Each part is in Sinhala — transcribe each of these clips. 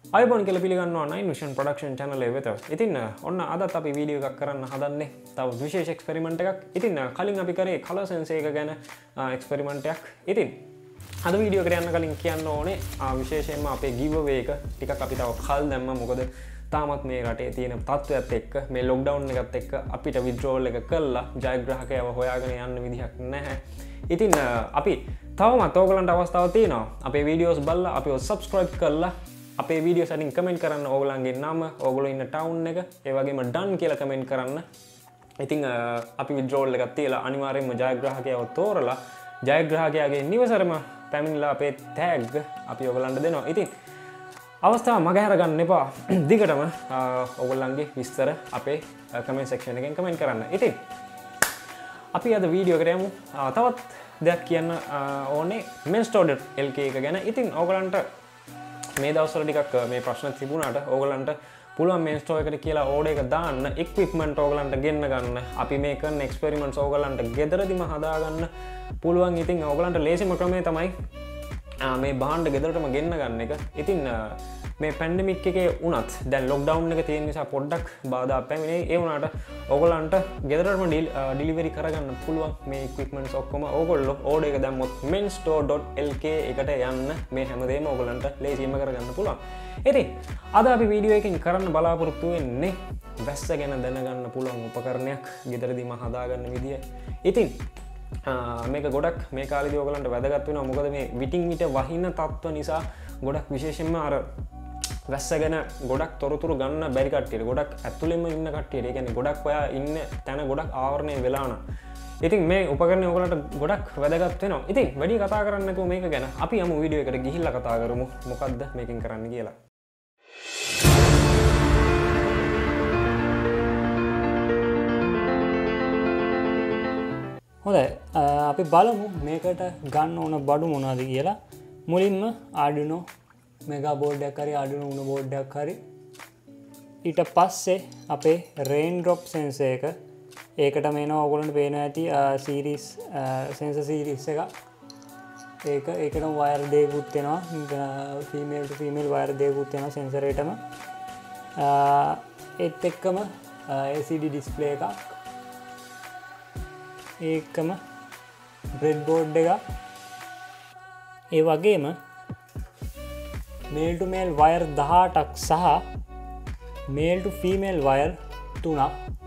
අයිබෝන් කියලා පිළිගන්නවා Nine Vision Production channel එක වෙත. ඉතින් ඔන්න අදත් අපි වීඩියෝ එකක් කරන්න හදන්නේ තව විශේෂ එක්ස්පෙරිමන්ට් එකක්. ඉතින් කලින් අපි කරේ color sense එක ගැන එක්ස්පෙරිමන්ට් එකක්. ඉතින් අද වීඩියෝ එකට යන්න කලින් කියන්න ඕනේ විශේෂයෙන්ම අපේ giveaway එක ටිකක් අපි තව කල් දැම්මා. මොකද තාමත් මේ රටේ තියෙන තත්ත්වයත් එක්ක මේ lockdown එකත් එක්ක අපිට withdrawal එක කළා ජයග්‍රාහකයව හොයාගෙන යන්න විදිහක් නැහැ. ඉතින් අපි තවමත් ඕගලන්ට අවස්ථාවක් තියෙනවා අපේ වීඩියෝස් බලලා අපිව subscribe කරලා අපේ වීඩියෝ සටින් කමෙන්ට් කරන්න ඕගොල්ලන්ගේ නම ඕගොල්ලෝ ඉන්න ටවුන් එක ඒ වගේම done කියලා කමෙන්ට් කරන්න. ඉතින් අපි withdrawal එකක් තියලා අනිවාර්යයෙන්ම ජයග්‍රාහකයව තෝරලා ජයග්‍රාහකයාගේ නිවසරම පැමිණලා අපේ tag අපි ඕගොල්ලන්ට දෙනවා. ඉතින් අවස්ථාව මගහැර ගන්න එපා. දිගටම ඕගොල්ලන්ගේ විස්තර අපේ කමෙන්ට් සෙක්ෂන් එකෙන් කමෙන්ට් කරන්න. ඉතින් අපි අද වීඩියෝ එකට යමු. තවත් දෙයක් කියන්න ඕනේ menstore.lk එක ගැන. ඉතින් ඕගොල්ලන්ට මේ දවස්වල ටිකක් මේ ප්‍රශ්න තිබුණාට ඕගලන්ට පුළුවන් මේ ස්ටෝර් එකට කියලා ඕඩර් එක දාන්න equipment ඕගලන්ට ගෙන්න ගන්න. අපි මේ කරන experiments ඕගලන්ට ගෙදරදිම හදා ගන්න පුළුවන්. ඉතින් ඕගලන්ට ලේසිම ක්‍රමය තමයි මේ භාණ්ඩ ගෙදරටම ගෙන්න ගන්න එක. ඉතින් මේ පැන්ඩමික් එකේ වුණත් දැන් ලොක්ඩවුන් එක තියෙන නිසා පොඩ්ඩක් බාධා පැමිණේ. ඒ වුණාට ඕගලන්ට ගෙදරටම ඩිලිවරි කරගන්න පුළුවන් මේ equipments ඔක්කොම. ඕගොල්ලෝ ඕඩර් එක දැම්මොත් menstore.lk එකට යන්න මේ හැමදේම ඕගලන්ට ලේසියෙන්ම කරගන්න පුළුවන්. ඉතින් අද අපි වීඩියෝ එකකින් කරන්න බලාපොරොත්තු වෙන්නේ වැස්ස ගැන දැනගන්න පුළුවන් උපකරණයක් ගෙදරදීම හදාගන්න විදිය. ඉතින් මේක ගොඩක් මේ කාලේදී ඕගලන්ට වැදගත් වෙනවා. මොකද මේ විටින් විට වහින තත්ත්ව නිසා ගොඩක් විශේෂයෙන්ම අර වැස්ස ගැන ගොඩක් තොරතුරු ගන්න බැරි කට්ටියට, ගොඩක් ඇතුළෙම ඉන්න කට්ටියට, ඒ කියන්නේ ගොඩක් ඔයා ඉන්න තැන ගොඩක් ආවරණය වෙලා නම් ඉතින් මේ උපකරණය ඔයගලට ගොඩක් වැදගත් වෙනවා. ඉතින් වැඩි කතා කරන්න නැතුව මේක ගැන අපි යමු වීඩියෝ එකට ගිහිල්ලා කතා කරමු මොකද්ද මේකෙන් කරන්න කියලා. හොඳයි, අපි බලමු මේකට ගන්න ඕන බඩු මොනවද කියලා. මුලින්ම Arduino Mega board එකක් හරි Arduino Uno board එකක් හරි, ඊට පස්සේ අපේ raindrop sensor එක, ඒකට මේනවා ඔයගොල්ලන්ට පේනවා ඇති series sensor series එක. ඒකටම wire දෙකකුත් වෙනවා, female to female wire දෙකකුත් වෙනවා sensor එකටම. ඒත් එක්කම LCD display එකක්, ඒකම breadboard එකක්, ඒ වගේම male to male wire 18ක් සහ male to female wire 3ක්,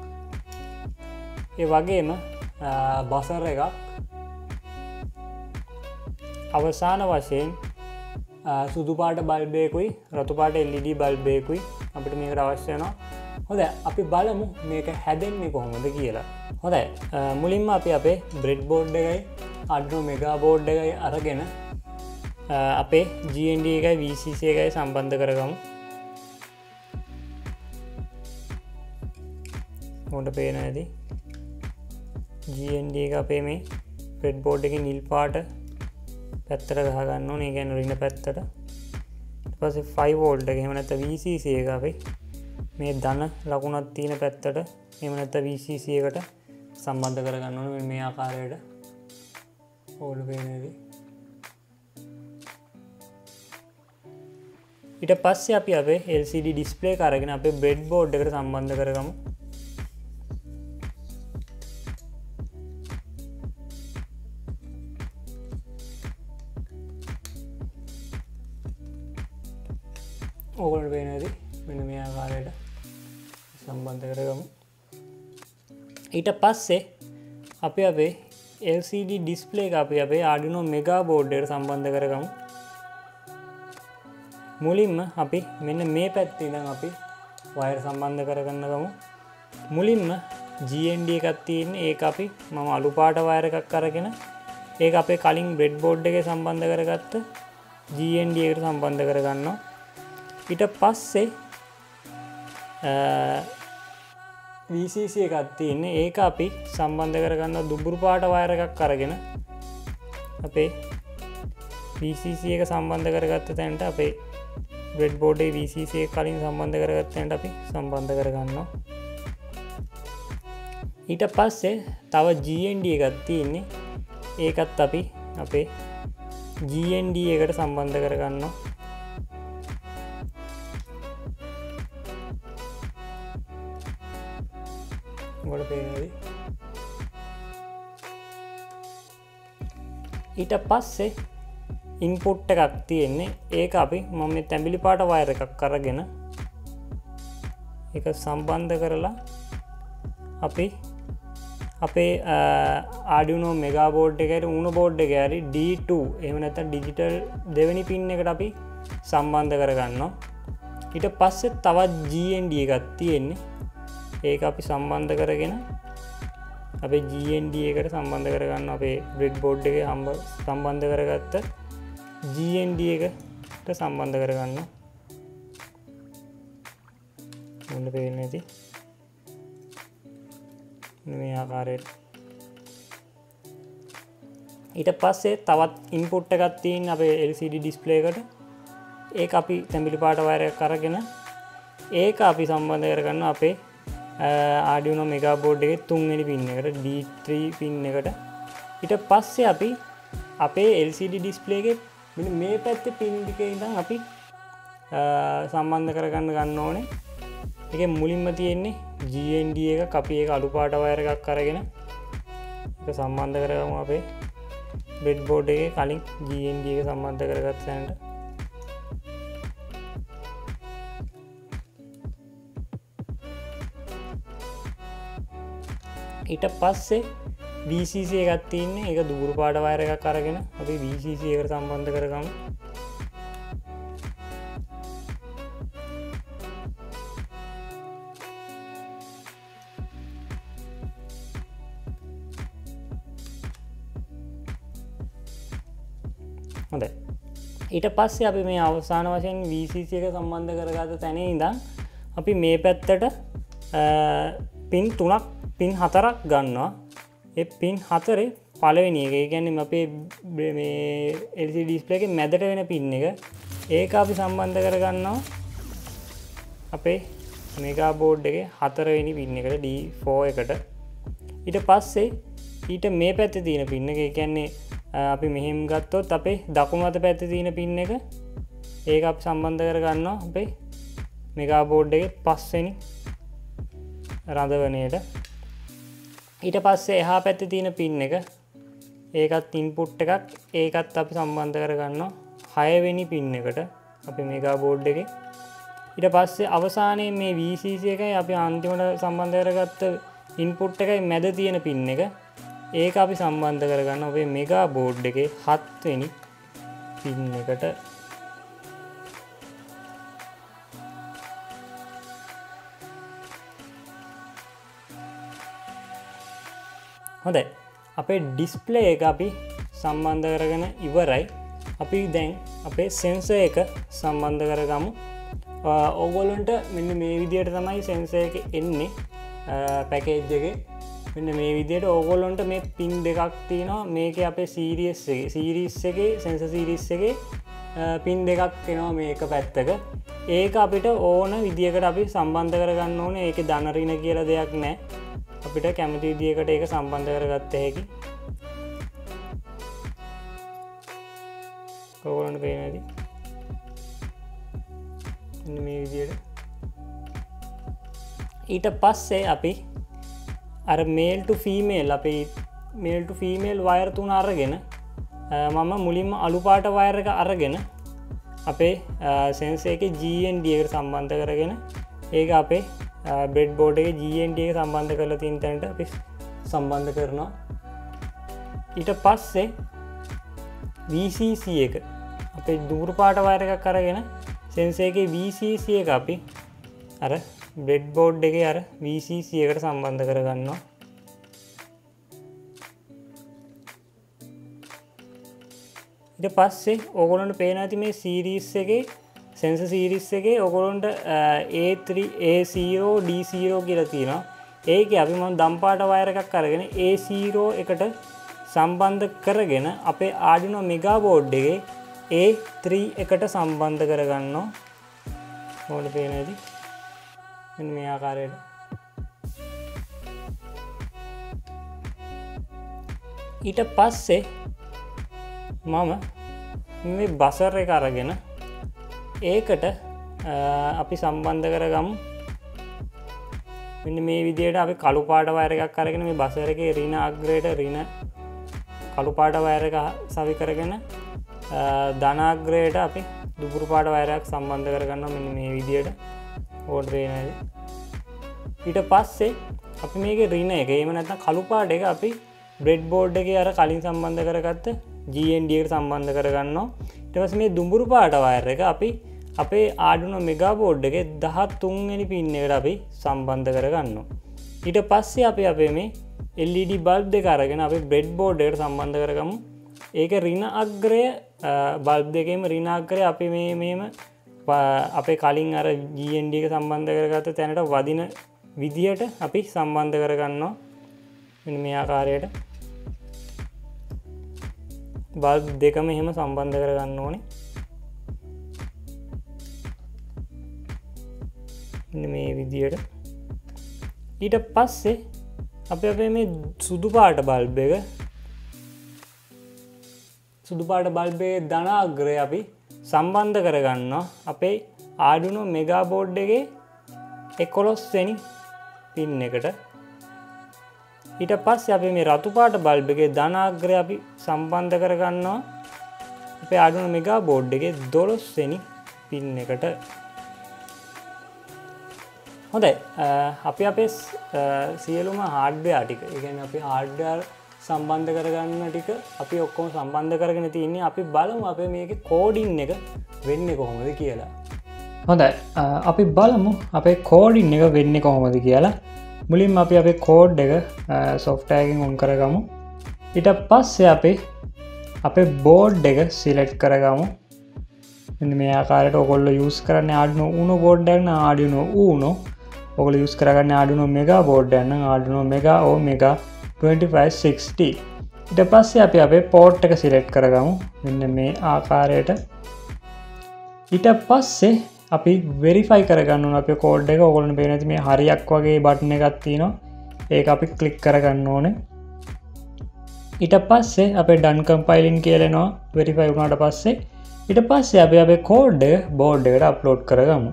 ඒ වගේම බසර් එකක්, අවසාන වශයෙන් සුදු පාට බල්බ් එකකුයි රතු පාට LED බල්බ් එකකුයි අපිට මේකට අවශ්‍ය වෙනවා. හොඳයි, අපි බලමු මේක හැදෙන්නේ කොහොමද කියලා. හොඳයි, මුලින්ම අපි අපේ breadboard එකයි Arduino Mega board එකයි අරගෙන අපේ GND එකයි VCC එකයි සම්බන්ධ කරගමු. ඔකට පේන ඇති GND එක අපේ මේ breadboard එකේ නිල් පාට පැත්තට ගහගන්න ඕනේ. ඒ කියන්නේ රින පැත්තට. ඊට පස්සේ 5 volt එක එහෙම නැත්නම් VCC එක අපි මේ ධන ලකුණක් තියෙන පැත්තට එහෙම නැත්නම් VCC එකට සම්බන්ධ කරගන්න ඕනේ මේ ආකාරයට. ඕල පේන ඇති. ඊට පස්සේ අපි අපේ LCD display එක අරගෙන අපේ breadboard එකට සම්බන්ධ කරගමු. ඕගොල්ලන්ට පේන ඇති මෙන්න මේ ආකාරයට සම්බන්ධ කරගමු. ඊට පස්සේ අපි අපේ LCD display එක අපි අපේ Arduino Mega board එකට සම්බන්ධ කරගමු. මුලින්ම අපි මෙන්න මේ පැත්තේ ඉඳන් අපි වයර් සම්බන්ධ කරගන්න ගමු. මුලින්ම GND එකක් තියෙන්නේ, ඒක අපි මම අලු පාට වයර් එකක් අරගෙන ඒක අපේ කලින් breadboard එකේ සම්බන්ධ කරගත්ත GND එකට සම්බන්ධ කරගන්නවා. ඊට පස්සේ VCC එකක් තියෙන්නේ, ඒක අපි සම්බන්ධ කරගන්න දුඹුරු පාට වයර් එකක් අරගෙන අපේ VCC එක සම්බන්ධ කරගත්ත තැනට අපේ breadboard එකේ VCC එක කලින් සම්බන්ධ කරගත්ත තැනට අපි සම්බන්ධ කරගන්නවා. ඊට පස්සේ තව GND එකක් තියෙන්නේ, ඒකත් අපි අපේ GND එකට සම්බන්ධ කරගන්නවා. ගොඩ පේනද ඊට පස්සේ ඉන්පුට් එකක් තියෙන්නේ ඒක අපි මම මේ තැඹිලි පාට වයර් එකක් අරගෙන ඒක සම්බන්ධ කරලා අපි අපේ Arduino Mega board එකට Uno board එකේ හරි D2 එහෙම නැත්නම් ඩිජිටල් දෙවෙනි පින් එකට අපි සම්බන්ධ කරගන්නවා ඊට පස්සේ තවත් GND එකක් තියෙන්නේ ඒක අපි සම්බන්ධ කරගෙන අපේ GND එකට සම්බන්ධ කරගන්න අපේ breadboard එකේ සම්බන්ධ කරගත්ත GND එකට සම්බන්ධ කරගන්න මොන්න පේන්නේ නැති මේ ආකාරයට ඊට පස්සේ තවත් ඉන්පුට් එකක් තියෙන අපේ LCD display එකට ඒක අපි තැඹිලි පාට වයර් එකක් අරගෙන ඒක අපි සම්බන්ධ කරගන්න අපේ Arduino Mega board එකේ තුන්වෙනි පින් එකට D3 පින් එකට ඊට පස්සේ අපි අපේ LCD display එකේ මෙන්න මේ පැත්තේ පින් දෙකේ ඉඳන් අපි සම්බන්ධ කරගන්න ගන්න ඕනේ ඒකේ මුලින්ම තියෙන්නේ GND එක අපි ඒක අලු පාට වයර් එකක් අරගෙන ඒක සම්බන්ධ කරගමු අපේ breadboard එකේ කලින් GND එක සම්බන්ධ කරගත්ත තැනට ඊට පස්සේ VCC එකක් තියෙන්නේ ඒක දුර පාට වයර් එකක් අරගෙන අපි VCC එකට සම්බන්ධ කරගමු හොඳයි ඊට පස්සේ අපි මේ අවසාන වශයෙන් VCC එක සම්බන්ධ කරගත්ත තැනේ ඉඳන් අපි මේ පැත්තට පින් 3ක් පින් 4ක් ගන්නවා ඒ පින් 4 පළවෙනි එක ඒ කියන්නේ අපේ මේ LCD display එකේ මැදට වෙන පින් එක ඒක අපි සම්බන්ධ කරගන්නවා අපේ Mega board එකේ 4 වෙනි පින් එකට D4 එකට ඊට පස්සේ ඊට මේ පැත්තේ තියෙන පින් එක ඒ කියන්නේ අපි මෙහෙම ගත්තොත් අපේ දකුණු අත පැත්තේ තියෙන පින් එක ඒක අපි සම්බන්ධ කරගන්නවා අපේ Mega board එකේ 5 වෙනි රඳවණයට ඊට පස්සේ එහා පැත්තේ තියෙන පින් එක ඒකත් ඉන්පුට් එකක් ඒකත් අපි සම්බන්ධ කරගන්නවා 6 වෙනි පින් එකට අපේ Mega board එකේ ඊට පස්සේ අවසානයේ මේ VCC එකයි අපි අන්තිමට සම්බන්ධ කරගත්ත ඉන්පුට් එකයි මැද තියෙන පින් එක ඒක අපි සම්බන්ධ කරගන්න අපේ Mega board එකේ 7 වෙනි පින් එකට හොඳයි අපේ ඩිස්ප්ලේ එක අපි සම්බන්ධ කරගෙන ඉවරයි අපි දැන් අපේ සෙන්සර් එක සම්බන්ධ කරගමු ඕගොල්ලන්ට මෙන්න මේ විදිහට තමයි සෙන්සර් එක එන්නේ පැකේජ් එකේ මෙන්න මේ විදිහට ඕගොල්ලන්ට මේ පින් දෙකක් තියෙනවා මේකේ අපේ සීරීස් එකේ සෙන්සර් සීරීස් එකේ පින් දෙකක් එනවා මේක පැත්තක ඒක අපිට ඕන විදිහකට අපි සම්බන්ධ කරගන්න ඕනේ ඒකේ ධන ඍණ කියලා දෙයක් නැහැ අපිට කැමති විදිහකට ඒක සම්බන්ධ කරගත්ත හැකි ඕගොල්ලන්ට පේන ඇති මෙන්න මේ විදිහට ඊට පස්සේ අපි අර මේල් ටු ෆීමේල් අපේ මේල් ටු ෆීමේල් වයර් තුන අරගෙන මම මුලින්ම අලු පාට වයර් එක අරගෙන අපේ සෙන්සර් එකේ GND එකට සම්බන්ධ කරගෙන ඒක අපේ breadboard එකේ GND එක සම්බන්ධ කරලා තියෙන තැනට අපි සම්බන්ධ කරනවා ඊට පස්සේ VCC එක අපේ දුර පාට වයර් එකක් අරගෙන සෙන්සර් එකේ VCC එක අපි අර breadboard එකේ අර VCC එකට සම්බන්ධ කරගන්නවා ඊට පස්සේ ඕගොල්ලන්ට පේනවා ඇති මේ සීරීස් එකේ සෙන්සර් සීරීස් එකේ ඕගොල්ලන්ට A3 A0 D0 කියලා තියෙනවා ඒකේ අපි මම දම් පාට වයර් එකක් අරගෙන A0 එකට සම්බන්ධ කරගෙන අපේ Arduino Mega board එකේ A3 එකට සම්බන්ධ කරගන්නවා ඕනේ පේනවා ඇති මෙන්න මේ ආකාරයට ඊට පස්සේ මම මේ බසර් එක අරගෙන ඒකට අපි සම්බන්ධ කරගමු මෙන්න මේ විදිහට අපි කළු පාට වයර් එකක් අරගෙන මේ බසර් එකේ ඍණ අග්‍රයට ඍණ කළු පාට වයර් එක සවි කරගෙන ධන අග්‍රයට අපි දුඹුරු පාට වයර් එකක් සම්බන්ධ කරගන්නවා මෙන්න මේ විදිහට ඕඩර් එකේ. ඊට පස්සේ අපි මේකේ ඍණ එක එහෙම නැත්නම් කළු පාට එක අපි බ්‍රෙඩ් බෝඩ් එකේ අර කලින් සම්බන්ධ කරගත්ත GND එකට සම්බන්ධ කරගන්නවා. ඊට පස්සේ මේ දුඹුරු පාට වයර් එක අපි අපේ Arduino Mega board එකේ 13 වෙනි පින් එකට අපි සම්බන්ධ කරගන්නවා. ඊට පස්සේ අපි අපේ මේ LED බල්බ් දෙක අරගෙන අපි බ්‍රෙඩ් බෝඩ් එකට සම්බන්ධ කරගමු. ඒක ඍණ අග්‍රය බල්බ් දෙකේම ඍණ අග්‍රය අපි මේම අපේ කලින් අර GND එක සම්බන්ධ කරගත්ත තැනට වදින විදියට අපි සම්බන්ධ කරගන්නවා. මෙන්න මේ ආකාරයට බල්බ් දෙකම එහෙම සම්බන්ධ කරගන්න ඕනේ. මේ විදියට ඊට පස්සේ අපි අපේ මේ සුදු පාට බල්බ් එකේ ධන අග්‍රය අපි සම්බන්ධ කරගන්නවා අපේ Arduino Mega board එකේ 11 වෙනි පින් එකට. ඊට පස්සේ අපි මේ රතු පාට බල්බ් එකේ ධන අග්‍රය අපි සම්බන්ධ කරගන්නවා අපේ Arduino Mega board එකේ 12 වෙනි පින් එකට. හොඳයි අපි අපේ සියලුම හાર્ඩ්වෙයාර් ටික ඒ කියන්නේ අපි හાર્ඩ්වෙයාර් සම්බන්ධ කරගන්න ටික අපි ඔක්කොම සම්බන්ධ කරගෙන තින්නේ. අපි බලමු අපේ මේකේ කෝඩින් එක වෙන්නේ කොහොමද කියලා. හොඳයි අපි බලමු අපේ කෝඩින් එක වෙන්නේ කොහොමද කියලා. මුලින්ම අපි අපේ කෝඩ් එක software එකෙන් on කරගමු. ඊට පස්සේ අපේ බෝඩ් එක සිලෙක්ට් කරගමු. මෙන්න මේ ආකාරයට ඔයගොල්ලෝ යූස් කරන්නේ Arduino Uno බෝඩ් එකක් නම් Arduino Uno. ඔයගොල්ලෝ යූස් කරගන්නේ Arduino Mega බෝඩ් එකක් නම් Arduino Mega or Mega 2560. ඊට පස්සේ අපි අපේ port එක සිලෙක්ට් කරගමු. මෙන්න මේ ආකාරයට. ඊට පස්සේ අපි වෙරිෆයි කරගන්න ඕන අපේ කෝඩ් එක. ඔයගොල්ලන්ට පේන ඇති මේ හරියක් වගේ බටන් එකක් තියෙනවා. ඒක අපි ක්ලික් කරගන්න ඕනේ. ඊට පස්සේ අපේ done compiling කියලා එනවා වෙරිෆයි වුණාට පස්සේ. ඊට පස්සේ අපි අපේ කෝඩ් එක බෝඩ් එකට අප්ලෝඩ් කරගමු.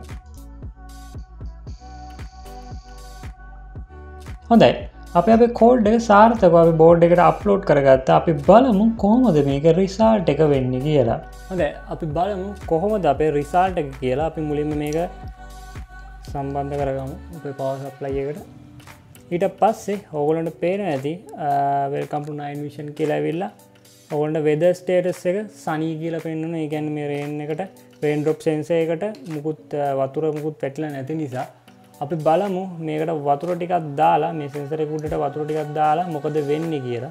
හොඳයි. අපි අපේ කෝඩ් එක සාර්ථකව අපි බෝඩ් එකට අප්ලෝඩ් කරගත්තා. අපි බලමු කොහොමද මේක රිසල්ට් එක වෙන්නේ කියලා. හොඳයි අපි බලමු කොහොමද අපේ රිසල්ට් එක කියලා. අපි මුලින්ම මේක සම්බන්ධ කරගමු අපේ power supply එකට. ඊට පස්සේ ඕගොල්ලන්ට පේන ඇති welcome to Nine Vision කියලා ඇවිල්ලා ඕගොල්ලන්ට weather status එක sunny කියලා පෙන්නනවා. ඒ කියන්නේ මේ rain එකට rain drop sensor එකට වතුර මුකුත් පැටලලා නැති නිසා අපි බලමු මේකට වතුර ටිකක් දාලා මේ sensor එක උඩට වතුර ටිකක් දාලා මොකද වෙන්නේ කියලා.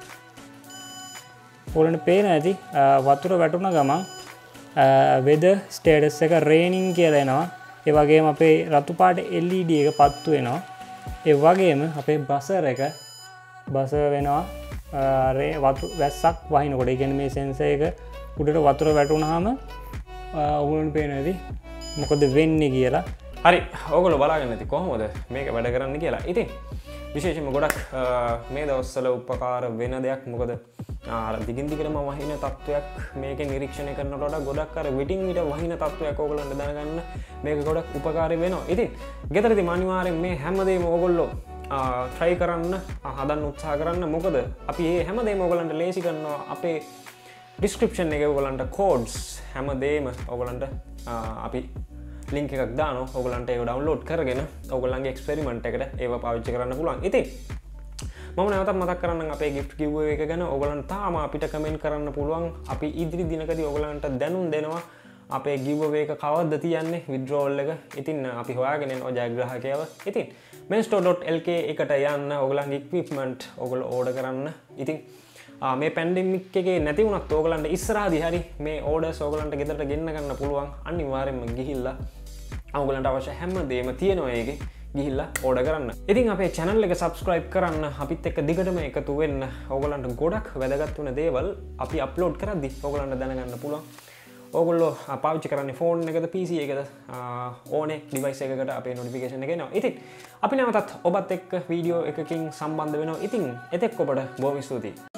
ඕගොල්ලන්ට පේන ඇති වතුර වැටුණ ගමන් weather status එක raining කියලා එනවා. ඒ වගේම අපේ රතු පාට LED එක පත්තු වෙනවා. ඒ වගේම අපේ බසර් එක බසර් වෙනවා වැස්සක් වහිනකොට. ඒ කියන්නේ මේ sensor එක උඩට වතුර වැටුණාම ඕගොල්ලන්ට පේන ඇති මොකද වෙන්නේ කියලා. හරි ඕගොල්ලෝ බලාගෙන ඇති කොහොමද මේක වැඩ කරන්න කියලා. ඉතින් විශේෂයෙන්ම ගොඩක් මේ දවස්වල උපකාර වෙන දෙයක්. මොකද දිගින් දිගටම වහින තත්ත්වයක් මේකේ නිරීක්ෂණය කරනකොට වඩා ගොඩක් අර විටින් විට වහින තත්ත්වයක් ඕගොල්ලන්ට දැනගන්න මේක ගොඩක් උපකාරී වෙනවා. ඉතින් ගෙදරදී අනිවාර්යෙන් මේ හැමදේම ඕගොල්ලෝ try කරන්න හදන්න උත්සාහ කරන්න. මොකද අපි මේ හැමදේම ඕගොල්ලන්ට ලේසි කරනවා අපේ description එකේ ඕගොල්ලන්ට codes හැමදේම ඕගොල්ලන්ට අපි ලින්ක් එකක් දානවා. ඕගොල්ලන්ට ඒක ඩවුන්ලෝඩ් කරගෙන ඕගොල්ලන්ගේ එක්ස්පෙරිමන්ට් එකට ඒව පාවිච්චි කරන්න පුළුවන්. ඉතින් මම නැවතත් මතක් කරන්නම් අපේ gift giveaway එක ගැන. ඕගොල්ලන්ට තාම අපිට කමෙන්ට් කරන්න පුළුවන්. අපි ඉදිරි දිනකදී ඕගොල්ලන්ට දැනුම් දෙනවා අපේ giveaway එක කවද්ද තියන්නේ withdrawal එක. ඉතින් අපි හොයාගෙන යනවා ජයග්‍රාහකයව. ඉතින් menstore.lk එකට යන්න ඕගොල්ලන්ගේ equipment ඕගොල්ලෝ order කරන්න. ඉතින් මේ පැන්ඩෙමික් එකේ නැති වුණත් ඕගොල්ලන්ට ඉස්සරහදී හරි මේ orders ඕගොල්ලන්ට ගෙදරට ගෙන්න ගන්න පුළුවන්. අනිවාර්යෙන්ම ගිහිල්ලා ඕගොල්ලන්ට අවශ්‍ය හැම දෙයක්ම තියෙනවා ඒකේ. ගිහිල්ලා ඕඩර් කරන්න. ඉතින් අපේ channel එක subscribe කරන්න. අපිත් එක්ක දිගටම එකතු වෙන්න. ඕගොල්ලන්ට ගොඩක් වැදගත් වෙන දේවල් අපි අප්ලෝඩ් කරද්දි ඕගොල්ලන්ට දැනගන්න පුළුවන්. ඕගොල්ලෝ පාවිච්චි කරන්නේ ෆෝන් එකද PC එකද ඕනේ ඩිවයිස් එකකට අපේ notification එක එනවා. ඉතින් අපි නැවතත් ඔබත් එක්ක වීඩියෝ එකකින් සම්බන්ධ වෙනවා. ඉතින් එතෙක් ඔබට බොහොම ස්තුතියි.